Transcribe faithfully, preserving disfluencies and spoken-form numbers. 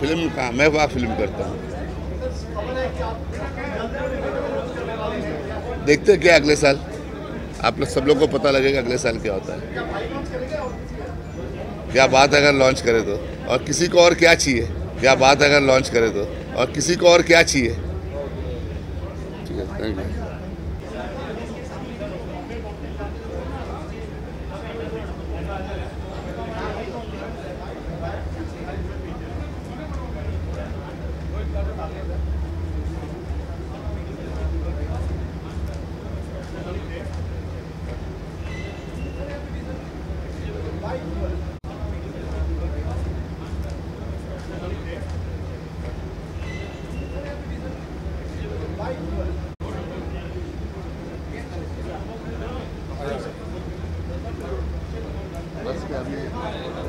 Film कहाँ, मैं वहाँ फिल्म करता हूँ। देखते क्या अगले साल, आप लोग सब लोग को पता लगेगा अगले साल क्या होता है। क्या बात है अगर लॉन्च करे तो, और किसी को और क्या चाहिए। क्या बात है अगर लॉन्च करे तो, और किसी को और क्या चाहिए। ठीक है, थैंक यू। बस क्या अभी